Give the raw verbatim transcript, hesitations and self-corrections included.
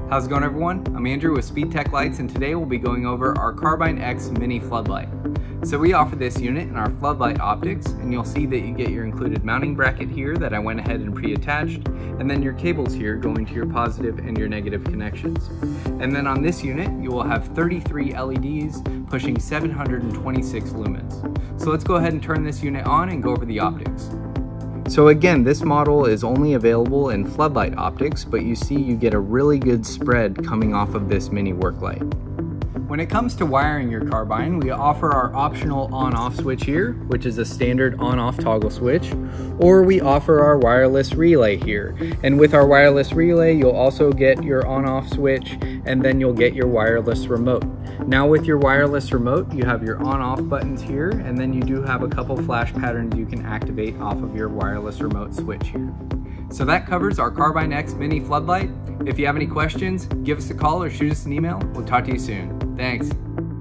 How's it going, everyone? I'm Andrew with Speedtech Lights, and today we'll be going over our Carbine X Mini Floodlight. So we offer this unit in our floodlight optics, and you'll see that you get your included mounting bracket here that I went ahead and pre-attached, and then your cables here going to your positive and your negative connections. And then on this unit, you will have thirty-three L E Ds pushing seven hundred twenty-six lumens. So let's go ahead and turn this unit on and go over the optics. So again, this model is only available in floodlight optics, but you see you get a really good spread coming off of this mini work light. When it comes to wiring your Carbine, we offer our optional on-off switch here, which is a standard on-off toggle switch, or we offer our wireless relay here. And with our wireless relay, you'll also get your on-off switch, and then you'll get your wireless remote. Now with your wireless remote, you have your on-off buttons here, and then you do have a couple flash patterns you can activate off of your wireless remote switch here. So that covers our Carbine X Mini Floodlight. If you have any questions, give us a call or shoot us an email. We'll talk to you soon. Thanks.